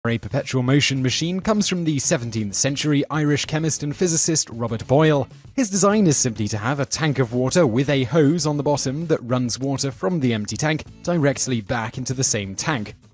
A perpetual motion machine comes from the 17th century Irish chemist and physicist Robert Boyle. His design is simply to have a tank of water with a hose on the bottom that runs water from the empty tank directly back into the same tank.